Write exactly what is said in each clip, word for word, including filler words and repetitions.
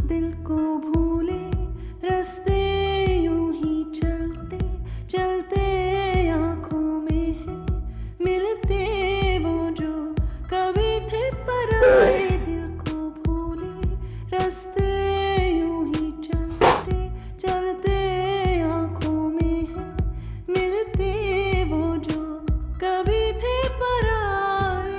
दिल को भूले रास्ते यूं ही चलते चलते आंखों में है मिलते वो जो कभी थे पराए। दिल को भूले रास्ते यूं ही चलते चलते आंखों में है मिलते वो जो कभी थे पराए।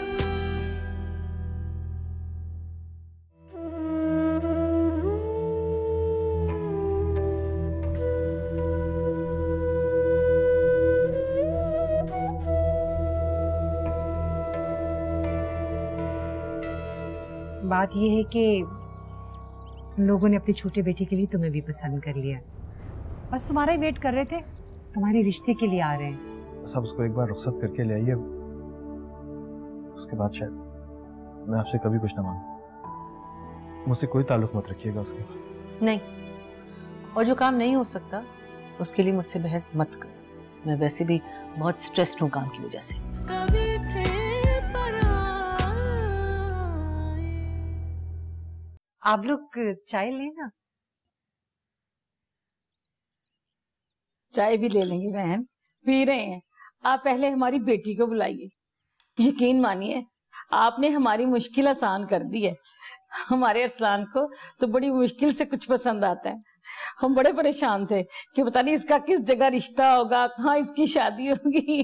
बात यह है कि लोगों ने अपनी छोटे बेटे के लिए तुम्हें भी पसंद कर लिया, बस तुम्हारा ही वेट कर रहे थे, तुम्हारे रिश्ते के लिए आ रहे हैं। सब उसको एक बार रुखसत करके ले आइए, उसके बाद शायद मैं आपसे कभी कुछ ना मांगू। मुझसे कोई ताल्लुक मत रखिएगा उसके बाद। नहीं, और जो काम नहीं हो सकता उसके लिए मुझसे बहस मत कर। मैं वैसे भी बहुत स्ट्रेस्ड हूँ काम की वजह से। कभी थे पराए। आप लोग चाय लेना। चाय भी ले लेंगे बहन, पी रहे हैं। आप पहले हमारी बेटी को बुलाइए। यकीन मानिए आपने हमारी मुश्किल आसान कर दी है। हमारे अरसलान को तो बड़ी मुश्किल से कुछ पसंद आता है। हम बड़े परेशान थे कि पता नहीं इसका किस जगह रिश्ता होगा, कहाँ इसकी शादी होगी।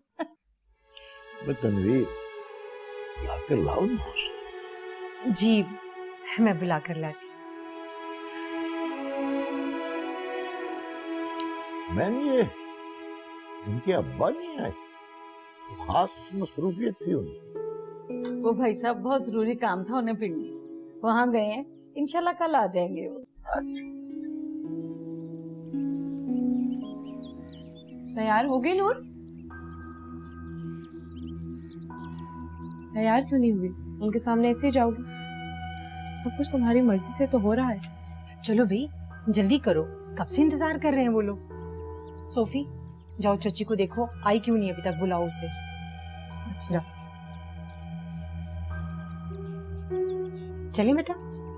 तनवीर, लाकर लाओ ना। जी मैं बुला कर लाती। मैंने ये इनके अब्बा नहीं आए, खास मसरूफियत थी उनकी। वो भाई साहब बहुत जरूरी काम था उन्हें पिंडी, वहां गए हैं। इंशाल्लाह कल आ जाएंगे वो। तैयार हो गई नूर? तैयार क्यों नहीं हुई? उनके सामने ऐसे ही जाओगी? सब कुछ तुम्हारी मर्जी से तो हो रहा है। चलो भाई जल्दी करो, कब से इंतजार कर रहे हैं वो लोग। सोफी जाओ चची को देखो आई क्यों नहीं अभी तक, बुलाओ उसे। अच्छा जाओ। चलिए बेटा।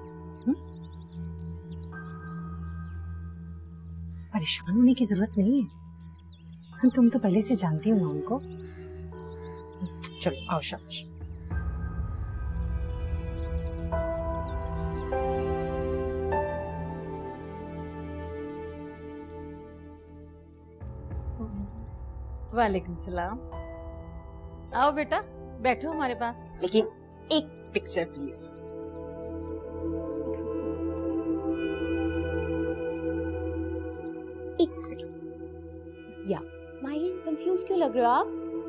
परेशान होने की जरूरत नहीं है, तुम तो पहले से जानती हो ना उनको। चलो आओ शाबाश। वालेकुम सलाम। आओ बेटा बैठो हमारे पास। लेकिन एक पिक्चर प्लीज। एक सेकंड। या स्माइल, कंफ्यूज क्यों लग रहे हो आप?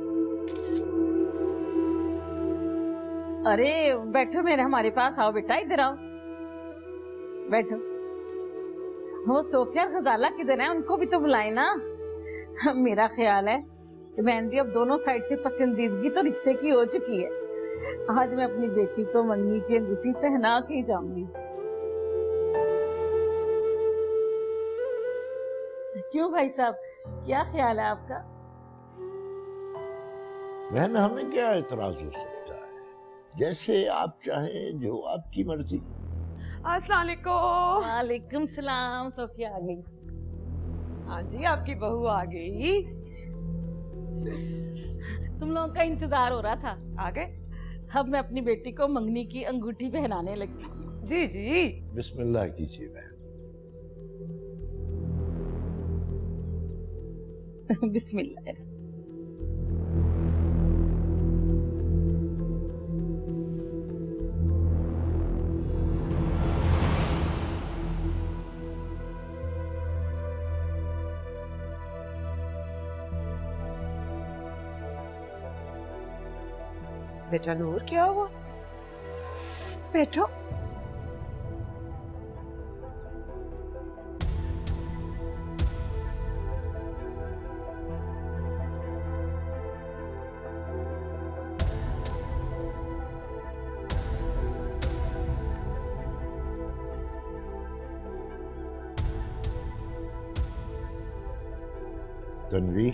अरे बैठो मेरे हमारे पास। आओ बेटा इधर आओ, बैठो। वो सोफिया खजाला किधर है? उनको भी तो बुलाए ना। मेरा ख्याल है कि बहन जी अब दोनों साइड से पसंदीदगी तो रिश्ते की हो चुकी है। आज मैं अपनी बेटी को मंगनी की अंगूठी पहना के जाऊंगी। क्यों भाई साहब, क्या ख्याल है आपका? बहन हमें क्या एतराज हो सकता है, जैसे आप चाहें, जो आपकी मर्जी। अस्सलाम वालेकुम। वालेकुम सलाम। सोफिया आ गई। हाँ जी आपकी बहू आ गई। तुम लोगों का इंतजार हो रहा था। आ गए? अब मैं अपनी बेटी को मंगनी की अंगूठी पहनाने लगी। जी जी बिस्मिल्लाह कीजिए बहन। बिस्मिल्लाह। बेटा नूर क्या हुआ? बैठो। तनवीर,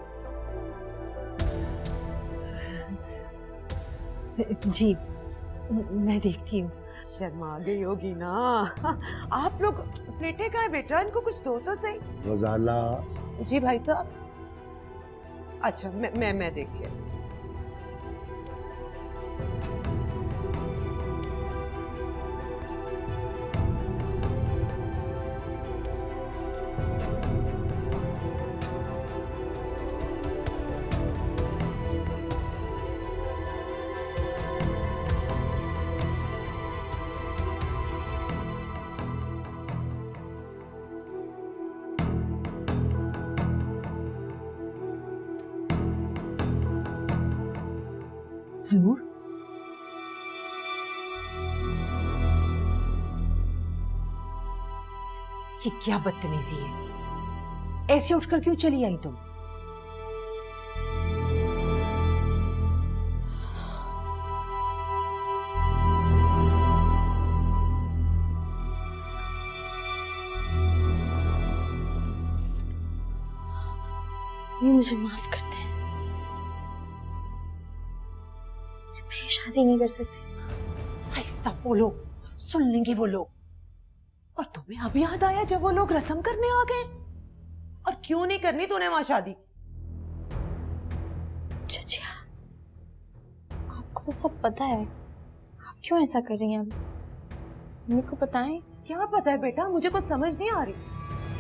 जी मैं देखती हूँ। शर्मा गई होगी ना। आप लोग लेटे का है बेटा, इनको कुछ दो तो सही। गजाला जी भाई साहब। अच्छा मैं मैं मैं देख के नूर, ये क्या बदतमीजी है? ऐसे उठकर क्यों चली आई तुम? ये मुझे माफ कर दे, मैं शादी नहीं कर सकती। आहिस्ता बोलो, सुन लेंगे वो लोग। और तुम्हें अब याद आया जब वो लोग रस्म करने आ गए? और क्यों नहीं करनी तूने वहां शादी? चचिया, आपको तो सब पता है, आप क्यों ऐसा कर रही हैं? अब मम्मी को बताएं। क्या पता है बेटा, मुझे कुछ समझ नहीं आ रही।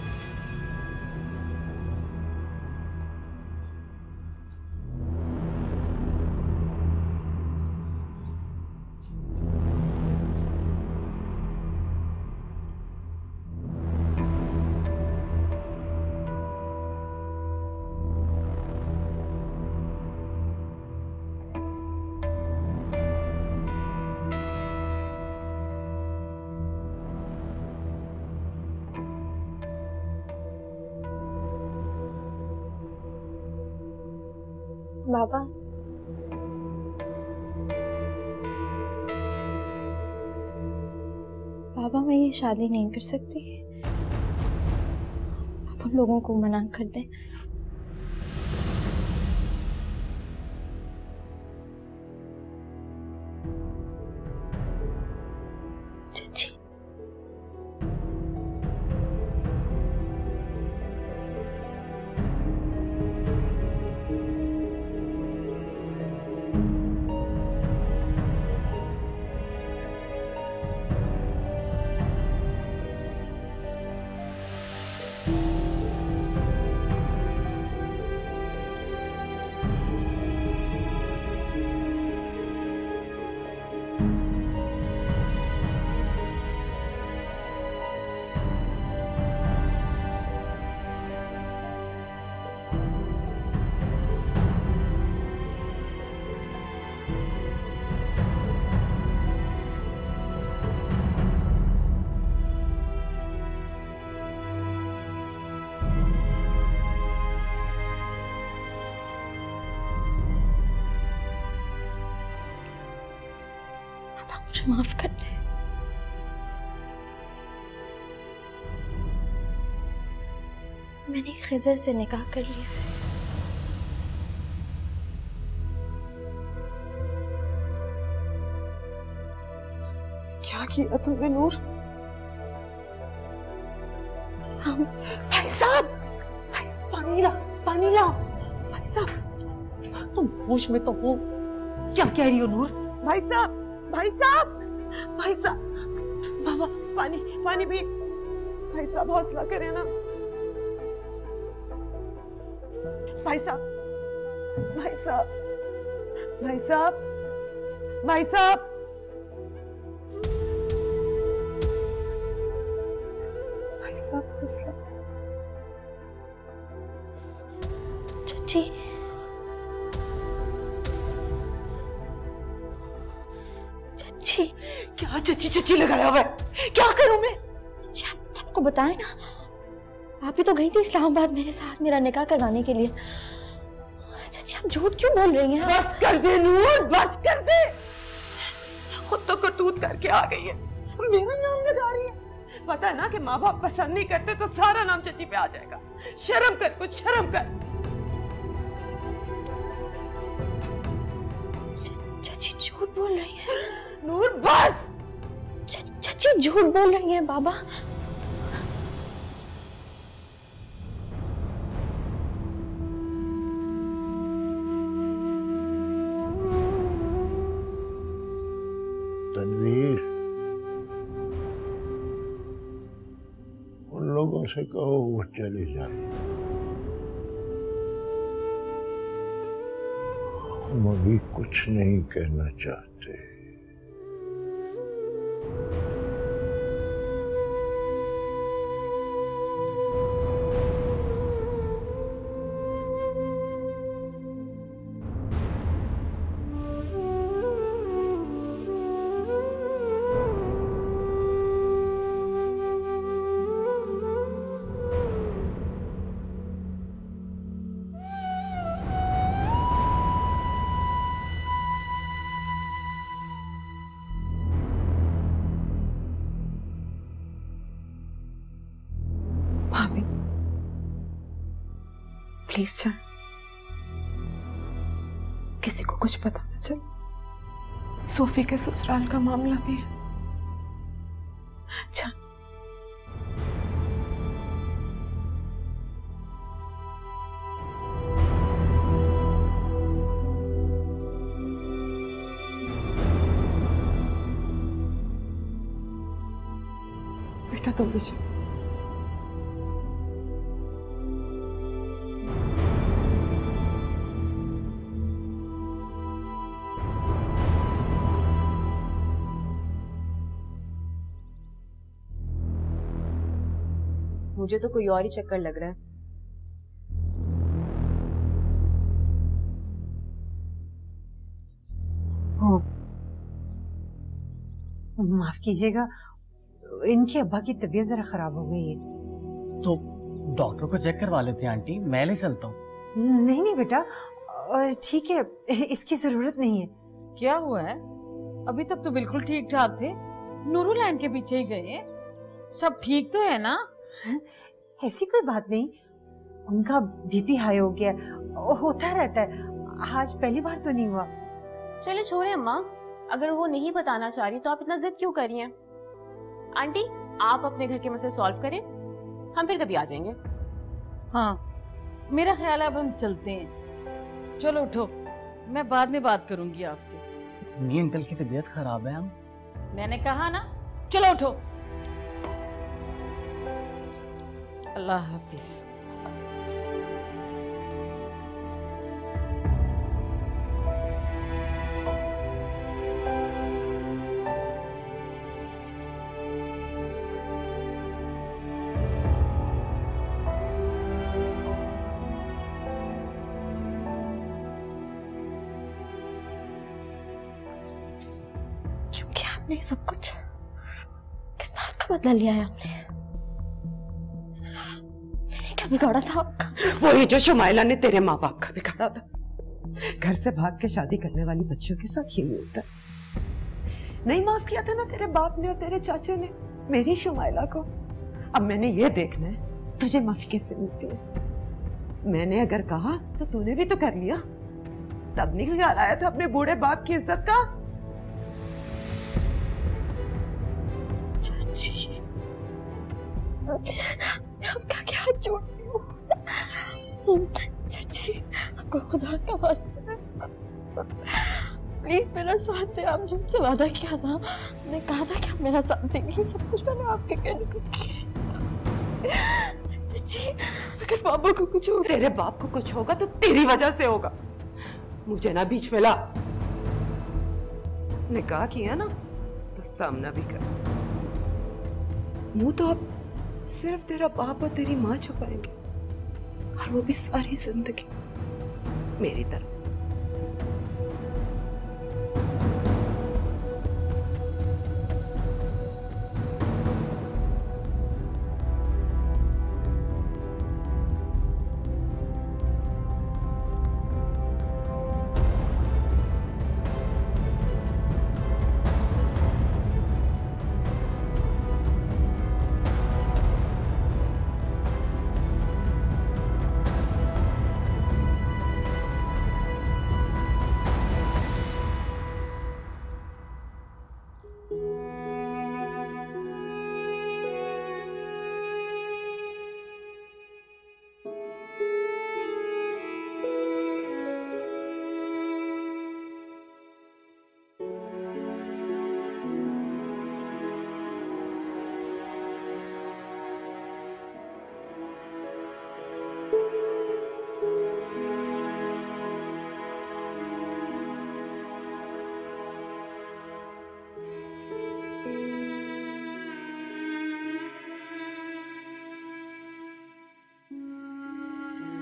बाबा, बाबा मैं ये शादी नहीं कर सकती, आप उन लोगों को मना कर दें। चची, मुझे माफ कर दे। मैंने खिजर से निकाह कर लिया। क्या किया तुमने नूर? हम भाई साहब, भाई साहब, पानी ला, पानी ला। भाई साहब, तुम होश में तो हो? क्या कह रही हो नूर? भाई साहब, भाई साहब, भाई साहब, बाबा पानी, पानी पी। भाई साहब हौसला करें ना। भाई साहब, भाई साहब, भाई साहब, भाई साहब, भाई साहब हौसला। चची, चची, क्या चची चची लगाया हुआ है? क्या करूं मैं? चची आप सबको बताएं ना, आप ही तो गई थी इस्लामाबाद मेरे साथ मेरा निकाह करवाने के लिए। चची आप झूठ क्यों बोल रही हैं? बस कर दे नूर, बस कर दे। खुद तो करतूत करके आ गई है, मेरा नाम लगा रही है। पता है ना कि माँ बाप पसंद नहीं करते तो सारा नाम चची पे आ जाएगा। शर्म कर, कुछ शर्म कर। चची झूठ बोल रही है। नूर बस। चाची झूठ बोल रही हैं बाबा। तनवीर, उन लोगों से कहो वो चले जाए। हम अभी कुछ नहीं कहना चाहते। भाभी प्लीज चल, किसी को कुछ पता न चल। सोफी के ससुराल का मामला भी है। चल। बेटा तुम भी चलो। मुझे तो कोई और ही चक्कर लग रहा है। ओ, माफ कीजिएगा, इनके अब्बा की तबीयत जरा खराब हो गई है। तो डॉक्टर को चेक करवा लेते हैं आंटी, मैं ले चलता हूँ। नहीं नहीं बेटा, ठीक है, इसकी जरूरत नहीं है। क्या हुआ है? अभी तक तो बिल्कुल ठीक ठाक थे। नूरुलैन के पीछे ही गए। सब ठीक तो है ना? ऐसी कोई बात नहीं, उनका बीपी हाई हो गया, होता रहता है। आज पहली बार तो नहीं हुआ। चले छोड़े अम्मा, अगर वो नहीं बताना चाह रही तो आप इतना जिद क्यों कर रही हैं? आंटी आप अपने घर के मसले सॉल्व करें, हम फिर कभी आ जाएंगे। हाँ मेरा ख्याल है अब हम चलते हैं। चलो उठो, मैं बाद में बात करूंगी आपसे। नहीं अंकल की तबीयत खराब है। हम मैंने कहा ना, चलो उठो। अल्लाह हाफिज। क्योंकि आपने सब कुछ किस बात का बदला लिया है आपने? बिगाड़ा था आपका? वही जो शुमाइला ने तेरे माँ बाप का बिगाड़ा था। घर से भाग के शादी करने वाली बच्चों के साथ यही होता है। नहीं माफ किया था ना तेरे बाप ने और तेरे चाचे ने मेरी शुमाइला को। अब मैंने ये देखना है तुझे माफी कैसे मिलती है। मैंने अगर कहा तो तूने भी तो कर लिया। तब नहीं ख्याल आया था अपने बूढ़े बाप की इज्जत का? चाची आपका क्या जोड़ चाची, आपको खुदा का वास्ता प्लीज मेरा साथ दे। आपने मुझसे वादा किया था, मैंने कहा था कि आप मेरा साथ देंगे। सब कुछ मैंने आपके कहने को किया। चाची अगर बाबा को कुछ हो, तेरे बाप को कुछ होगा तो तेरी वजह से होगा। मुझे ना बीच में ला। निकाह किया ना तो सामना भी कर। मुंह तो अब सिर्फ तेरा बाप और तेरी माँ छुपाएंगे, और वो भी सारी जिंदगी मेरी तरफ।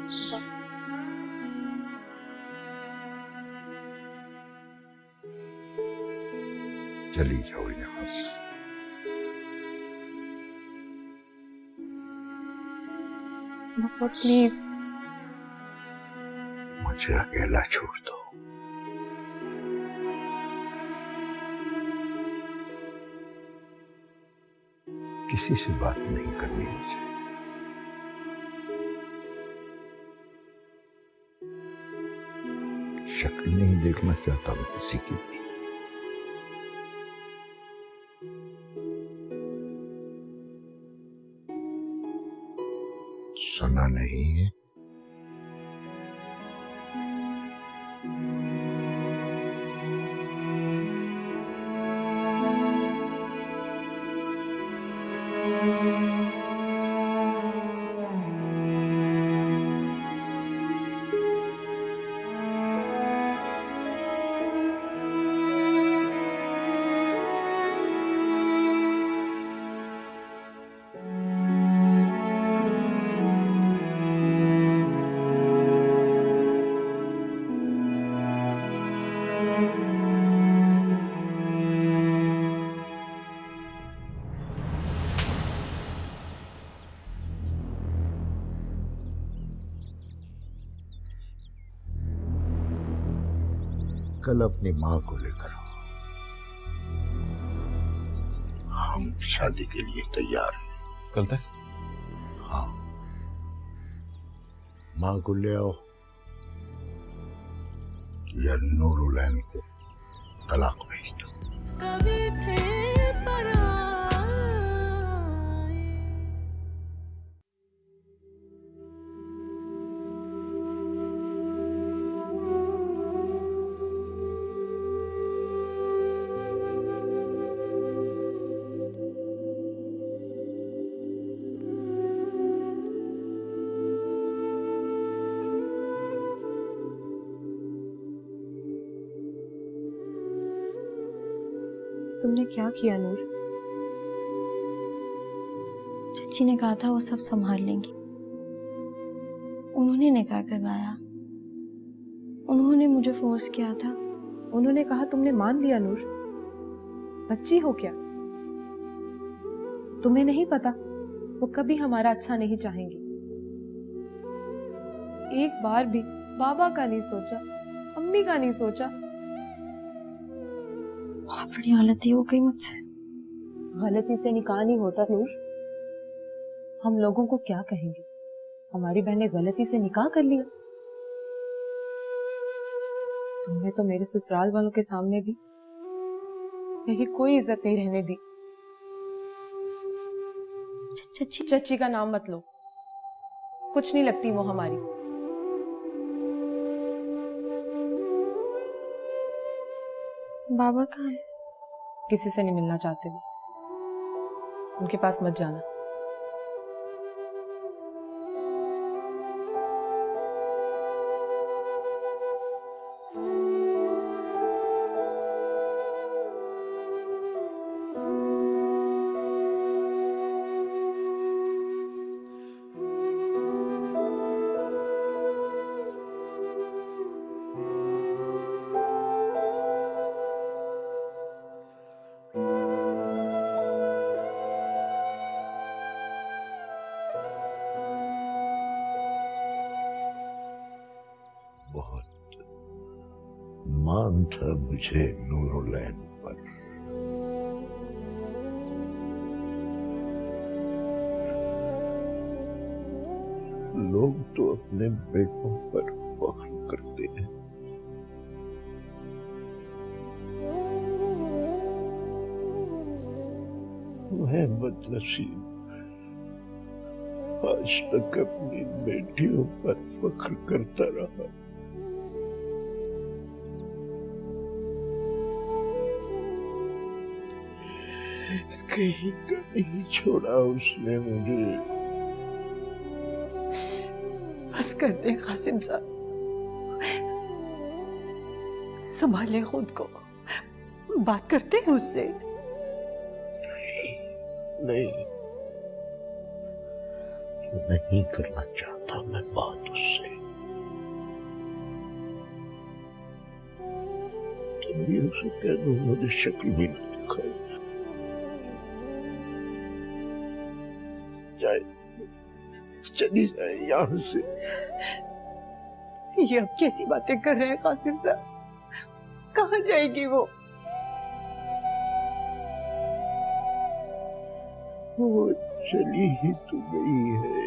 चली जाओ यहाँ से। पापा प्लीज मुझे अकेला छोड़ दो। किसी से बात नहीं करनी मुझे। शक्ल नहीं देखना चाहता मैं किसी की भी। सुना नहीं है? कल अपनी माँ को लेकर आओ। हम शादी के लिए तैयार हैं। कल तक? हाँ, माँ को ले आओ या नूरुलैन को तलाक भेज दो। कभी थे पराए। तुमने क्या किया नूर? चच्ची ने कहा था वो सब संभाल लेंगी। उन्होंने निकाह करवाया, उन्होंने मुझे फोर्स किया था। उन्होंने कहा तुमने मान लिया नूर? बच्ची हो क्या? तुम्हें नहीं पता वो कभी हमारा अच्छा नहीं चाहेंगी। एक बार भी बाबा का नहीं सोचा, अम्मी का नहीं सोचा। बहुत बड़ी गलती हो गई मुझसे। गलती से निकाह नहीं होता नूर। हम लोगों को क्या कहेंगे? हमारी बहन ने गलती से निकाह कर लिया। तुमने तो मेरे ससुराल वालों के सामने भी मेरी कोई इज्जत नहीं रहने दी। चच्ची चच्ची का नाम मत लो, कुछ नहीं लगती वो हमारी। बाबा कहाँ है? किसी से नहीं मिलना चाहते वो। उनके पास मत जाना। मान था मुझे नूरुलैन पर। लोग तो अपने बेटों पर फख्र करते हैं, मैं बदनसीब आज तक अपनी बेटियों पर फख्र करता रहा। कहीं का नहीं छोड़ा उसने मुझे। बस कर दे कासिम साहब, संभाले खुद को। बात करते हैं उससे। नहीं नहीं, नहीं करना चाहता मैं बात उससे। तुम भी उसे कह दो मुझे शक्ल भी ना दिखाए। जाए, चली जाए यहाँ से। ये अब कैसी बातें कर रहे हैं कासिम साहब? कहाँ जाएगी वो? वो चली ही तो गई है।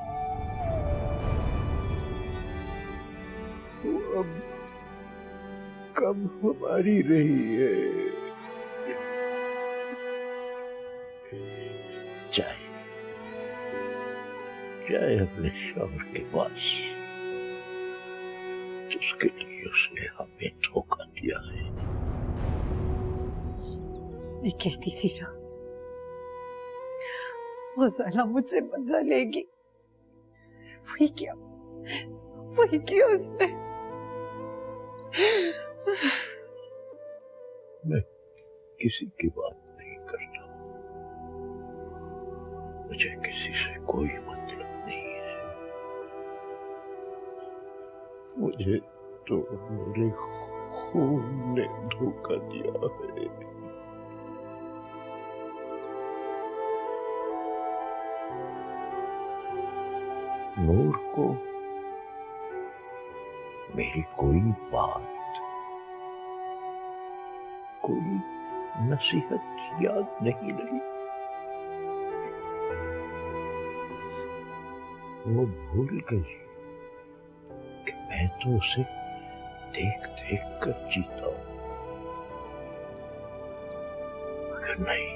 वो अब कब हमारी रही है। जाए जाए अपने शौहर के पास जिसके लिए उसने हमें धोखा दिया है। मैं कहती थी ना गजाला मुझसे बदला लेगी। वही क्या वही किया उसने। मैं किसी की बात नहीं करता। मुझे किसी से कोई मतलब नहीं है। मुझे तो मेरे खून ने धोखा दिया है। नूर को मेरी कोई बात, कोई नसीहत याद नहीं रही। वो भूल गई कि मैं तो उसे देख देख कर जीता हूं। मगर नहीं,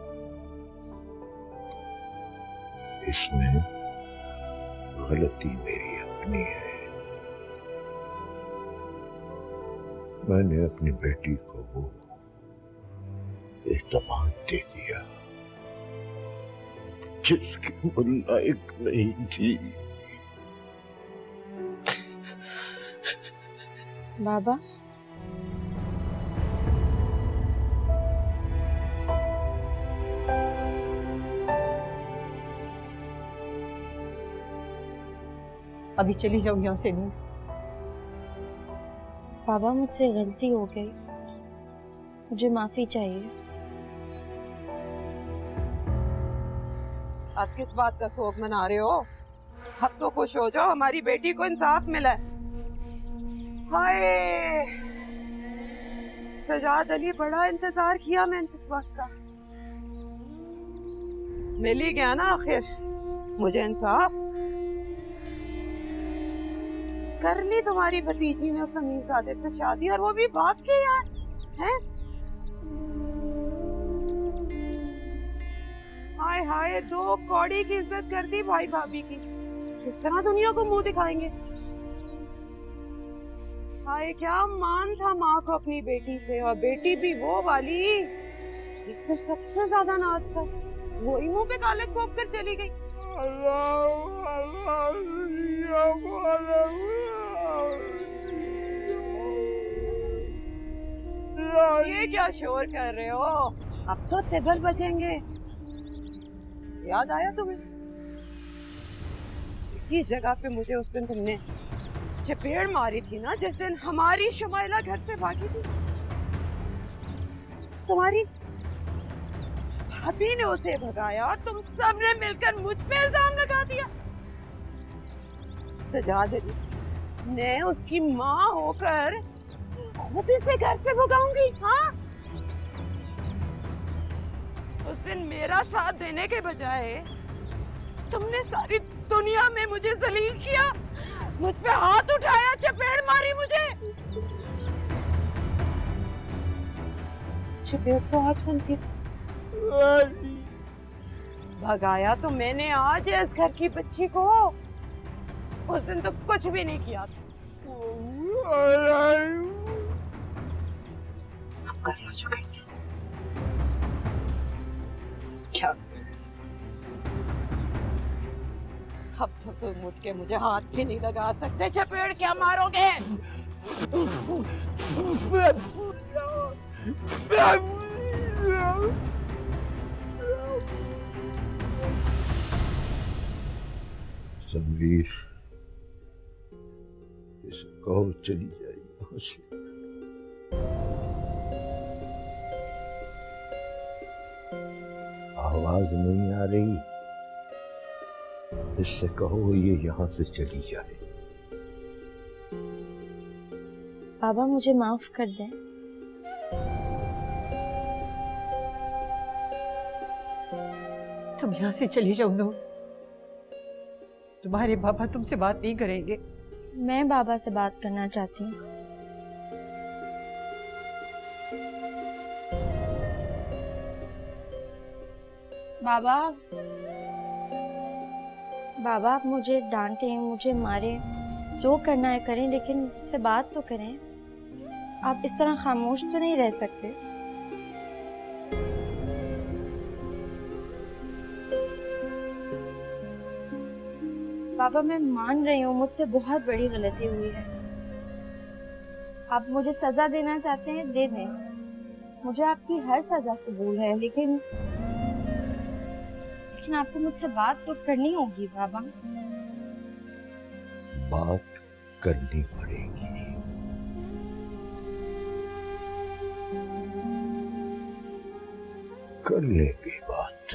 इसमें गलती मेरी अपनी है। मैंने अपनी बेटी को वो इस्तेमाल दे दिया जिसकी वो लायक नहीं थी। बाबा, अभी चली जाओ यहाँ से। नूर, बाबा मुझसे गलती हो गई, मुझे माफी चाहिए। आज किस बात का शोक मना रहे हो? अब तो खुश हो जाओ, हमारी बेटी को इंसाफ मिला है। हाय सजाद अली, बड़ा इंतजार किया मैंने इस वक्त का। मिल ही गया ना आखिर मुझे इंसाफ। कर ली तुम्हारी भतीजी ने उस अमीरजादे से शादी, और वो भी भाग के यार हैं। हाय हाय, दो कौड़ी की इज्जत कर दी भाई भाभी की। किस तरह दुनिया को मुंह दिखाएंगे। हाय, क्या मान था माँ को अपनी बेटी पे, और बेटी भी वो वाली जिसपे सबसे ज्यादा नाज था। वही मुंह पे काले खोप कर चली गई। ये क्या शोर कर रहे हो? अब तो तिबल बजेंगे। याद आया तुम्हें? इसी जगह पे मुझे उस दिन तुमने चपेड़ मारी थी ना, जिस दिन हमारी शुमाइला घर से भागी थी। तुम्हारी भाभी ने उसे भगाया और तुम सबने मिलकर मुझ पे इल्जाम लगा दिया। सजाद अली, मैं उसकी माँ होकर खुद इसे घर से भगाऊंगी? हाँ, उस दिन मेरा साथ देने के बजाय तुमने सारी दुनिया में मुझे जलील किया, मुझ पे हाथ उठाया, चपेड़ मारी मुझे। चपेड़ तो आज बनती थी, भगाया तो मैंने आज इस घर की बच्ची को। उस दिन तो कुछ भी नहीं किया था। अब कर लो जो करना। क्या अब तो तुम उठ के मुझे हाथ भी नहीं लगा सकते। चपेड़ क्या मारोगे? संवीर, इसे कहो चली जाए यहाँ से। आवाज नहीं आ रही, इससे कहो ये यहाँ से चली जाए। बाबा मुझे माफ कर दें। तुम यहाँ से चली जाओ नूर, तुम्हारे बाबा तुमसे बात नहीं करेंगे। मैं बाबा से बात करना चाहती हूँ। बाबा, बाबा आप मुझे डांटें, मुझे मारें, जो करना है करें, लेकिन मुझसे बात तो करें। आप इस तरह खामोश तो नहीं रह सकते। बाबा मैं मान रही हूँ मुझसे बहुत बड़ी गलती हुई है। आप मुझे सजा देना चाहते हैं, दे दें। मुझे आपकी हर सजा कबूल है, लेकिन लेकिन आपको मुझसे बात तो करनी होगी बाबा। बात करनी पड़ेगी। कर लेंगे बात।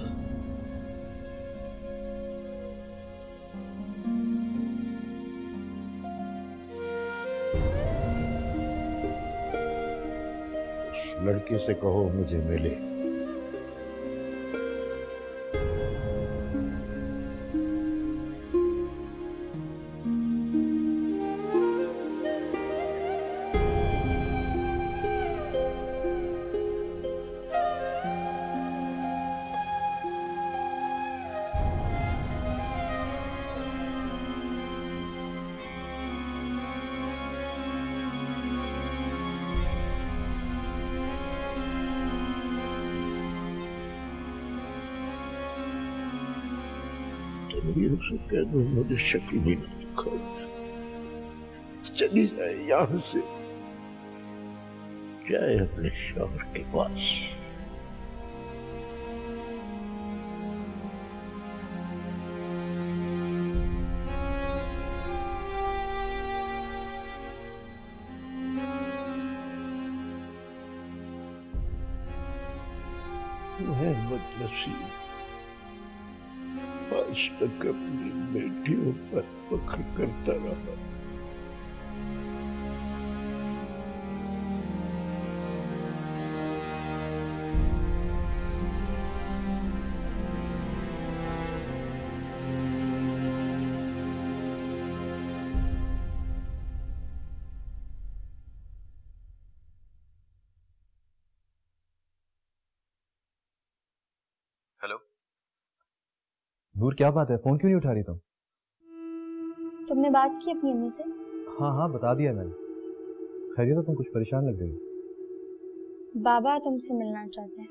लड़के से कहो मुझे मिले। उसे कह दो मुझे शक्ल भी ना दिखाओ, चली जाए यहां से, जाए अपने शौहर के पास। मैं बदनसीब आज तक अपनी बेटियों पर फख्र करता रहा। हेलो नूर, क्या बात है? फोन क्यों नहीं उठा रही तुम? तुमने बात की अपनी अम्मी से? हाँ हाँ बता दिया मैंने। खैरियत है? तुम कुछ परेशान लग रही हो। बाबा तुमसे मिलना चाहते हैं,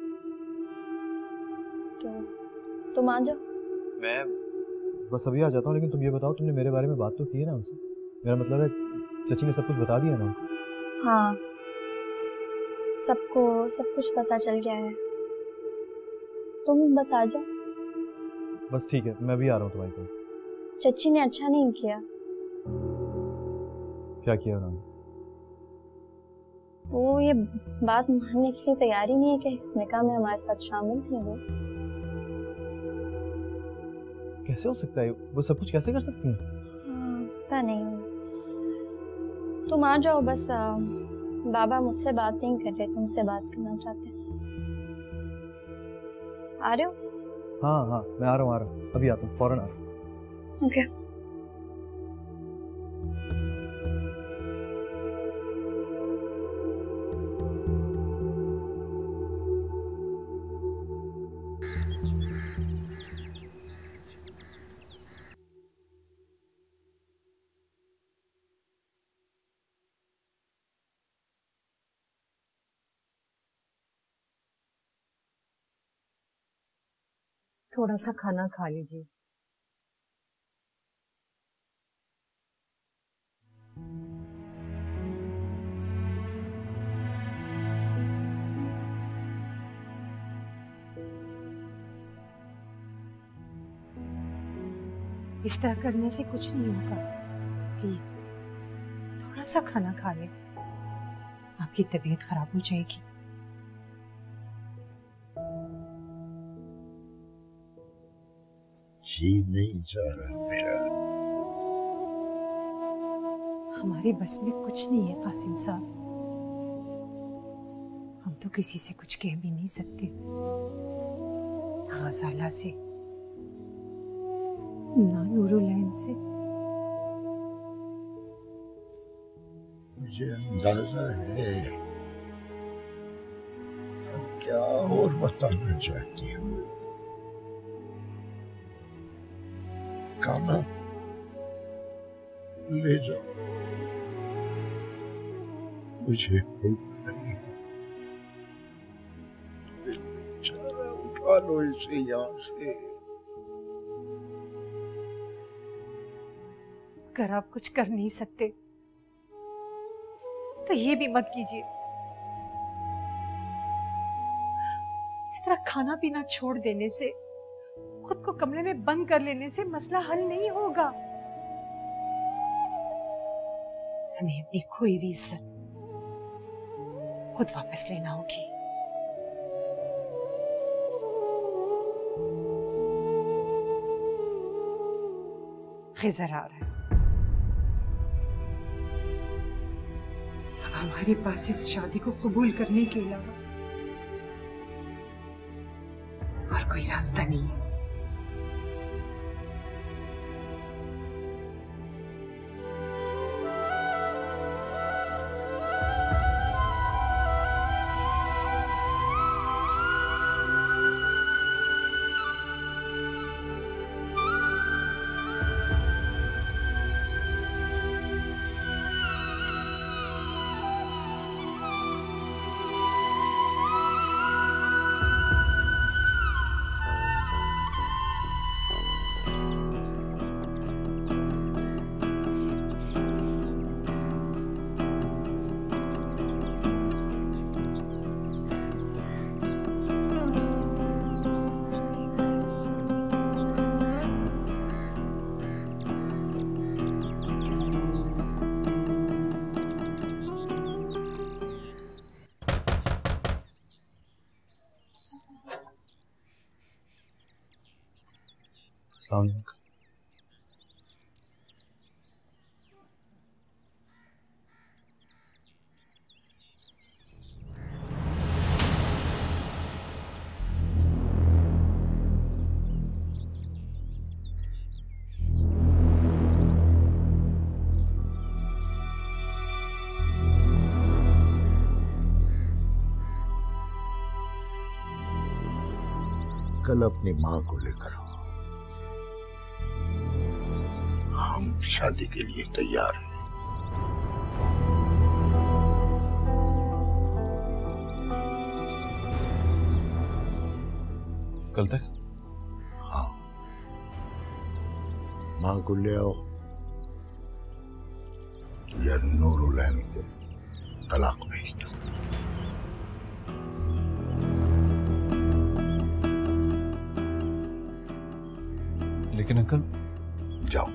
तो तुम आ जाओ। मैं बस अभी आ जाता हूँ, लेकिन तुम ये बताओ तुमने मेरे बारे में बात तो की है ना उनसे? मेरा मतलब है चची ने सब कुछ बता दिया ना? हाँ सबको सब कुछ पता चल गया है, तुम बस आ जाओ। बस ठीक है, मैं भी आ रहा हूँ तुम्हारी तरफ। चची ने अच्छा नहीं किया। क्या किया उन्होंने? वो ये बात मानने के लिए तैयार ही नहीं है कि इस निकाह में हमारे साथ शामिल थी। वो कैसे हो सकता है? वो सब कुछ कैसे कर सकती हैं? हाँ, पता नहीं, तुम आ जाओ बस। आ, बाबा मुझसे बात नहीं कर रहे, तुमसे बात करना चाहते हैं। आ रहे हो? हाँ हाँ मैं आ रहा हूँ आ रहा हूँ अभी आता हूँ, फौरन आ रहा हूँ। ओके। थोड़ा सा खाना खा लीजिए। इस तरह करने से कुछ नहीं होगा। प्लीज थोड़ा सा खाना खा ले, आपकी तबीयत खराब हो जाएगी। जी नहीं जा रहा मेरा। हमारी बस में कुछ नहीं है कासिम साहब, हम तो किसी से कुछ कह भी नहीं सकते, ना गजाला से ना नूरुलैन से। मुझे अंदाजा है अब क्या और बताना चाहती हूँ। खाना ले जाओ, मुझे भूख नहीं है। बेचारा उठा लो इसे यहाँ से। अगर आप कुछ कर नहीं सकते तो ये भी मत कीजिए। इस तरह खाना पीना छोड़ देने से, खुद को कमरे में बंद कर लेने से मसला हल नहीं होगा। हमें अपनी खोई हुई इज्जत खुद वापस लेना होगी। खिजर आ रहा है, अब हमारे पास इस शादी को कबूल करने के अलावा और कोई रास्ता नहीं है। अस्सलाम वालेकुम। कल अपनी माँ को लेकर आओ, हम शादी के लिए तैयार हैं। कल तक? हाँ, माँ को ले आओ या नूरुलैन को तलाक भेज दो। लेकिन अंकल। जाओ।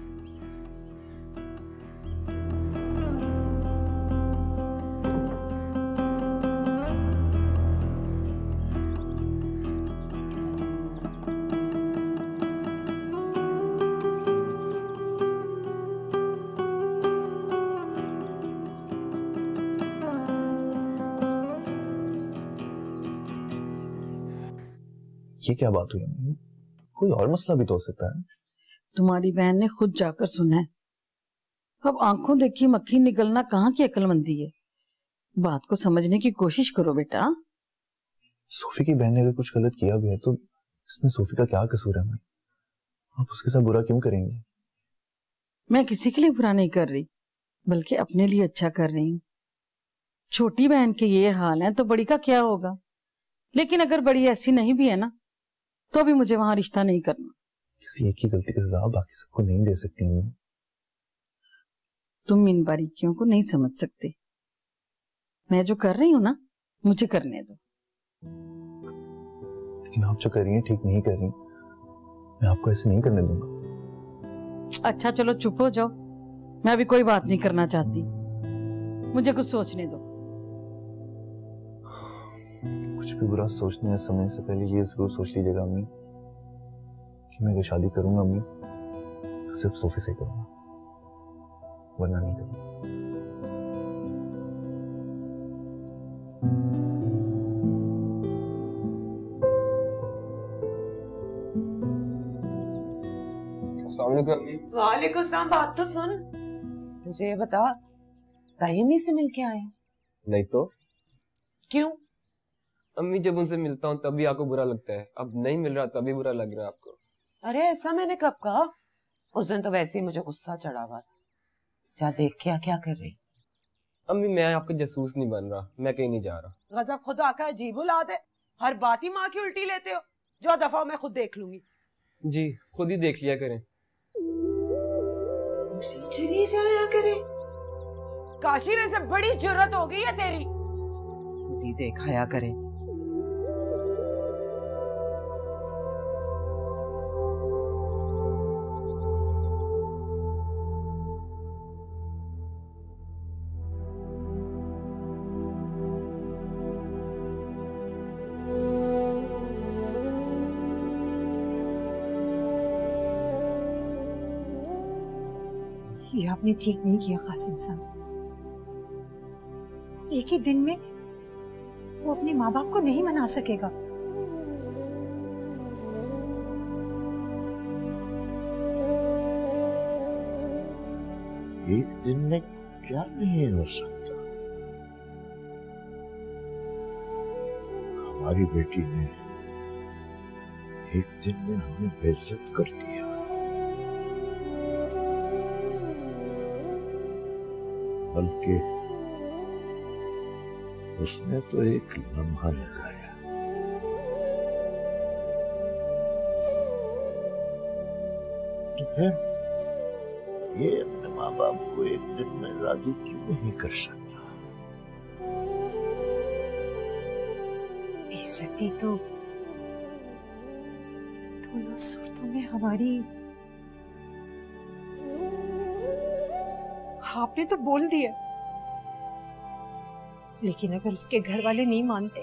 ये क्या बात हुई? कोई और मसला भी तो हो सकता है। तुम्हारी बहन ने खुद जाकर सुना है। अब आंखों देखी मक्खी निकलना कहाँ की अक्लमंदी है। बात को समझने की कोशिश करो बेटा। सोफी की बहन ने अगर कुछ गलत किया भी है तो इसमें सोफी का क्या कसूर है? मैं आप उसके साथ बुरा क्यों करेंगी? मैं किसी के लिए बुरा नहीं कर रही, बल्कि अपने लिए अच्छा कर रही हूँ। छोटी बहन के ये हाल है तो बड़ी का क्या होगा। लेकिन अगर बड़ी ऐसी नहीं भी है ना, तो भी मुझे वहां रिश्ता नहीं करना। किसी एक की गलती की सजा बाकी सबको नहीं दे सकती हूँ। तुम इन बारीकियों को नहीं समझ सकते। मैं जो कर रही हूँ ना, मुझे करने दो। लेकिन आप जो कर रही हैं ठीक नहीं कर रही। मैं आपको ऐसे नहीं करने दूंगा। अच्छा चलो चुप हो जाओ, मैं अभी कोई बात नहीं करना चाहती, मुझे कुछ सोचने दो। कुछ भी बुरा सोचने समय से पहले ये जरूर सोच लीजिएगा अम्मी कि मैं अगर शादी करूंगा अम्मी सिर्फ सोफी से करूंगा, वरना नहीं करूंगा। वालेकुम सलाम। बात तो सुन, मुझे ये बता, तायमी से मिल के आए? नहीं तो क्यों? अम्मी जब उनसे मिलता हूँ तभी आपको बुरा लगता है, अब नहीं मिल रहा तभी बुरा लग रहा है आपको। अरे ऐसा मैंने कब कहा? उस दिन तो वैसे ही मुझे गुस्सा चढ़ा हुआ था। जा देख क्या क्या कर रही। अम्मी मैं आपका जासूस नहीं बन रहा, मैं कहीं नहीं जा रहा। गजब खुदा का अजीब औलाद है, हर बात ही माँ की उल्टी लेते हो। जो दफा मैं खुद देख लूंगी। जी खुद ही देख लिया करें। चली जाया करे। काशी में से बड़ी जरूरत हो गई है तेरी, खुद ही देखाया करे। ये आपने ठीक नहीं किया कासिम साहब। एक ही दिन में वो अपने माँ बाप को नहीं मना सकेगा। एक दिन में क्या नहीं हो सकता। हमारी बेटी ने एक दिन में हमें बेइज्जत कर दिया। बल्कि उसने तो एक लम्हा लगाया। तो फिर ये अपने माँ बाप को एक दिन में राजी क्यों नहीं कर सकता? बेइज्जती तो दोनों सूरतों में हमारी। आपने तो बोल दिया, लेकिन अगर उसके घर वाले नहीं मानते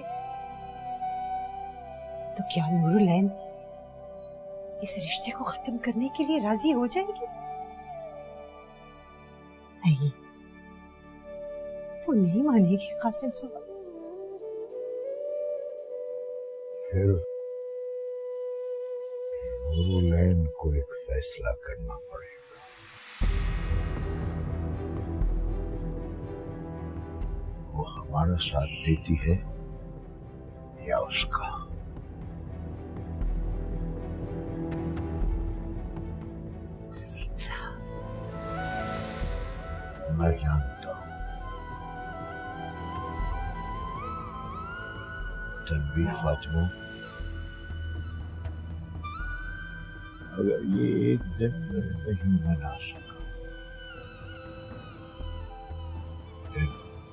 तो क्या नूरुलैन इस रिश्ते को खत्म करने के लिए राजी हो जाएगी? नहीं, वो नहीं मानेगी कासिम साहब। फिर नूरुलैन को एक फैसला करना पड़ेगा। वो हमारा साथ देती है या उसका। मैं जानता हूं तनवीर फातिमा, अगर ये एक दिन में नहीं मना सका फिर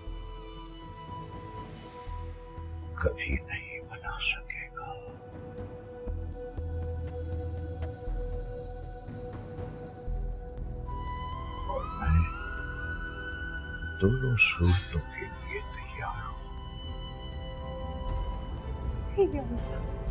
कभी नहीं मना सकेगा। और मैं दोनों सूरतों के लिए तैयार हूं।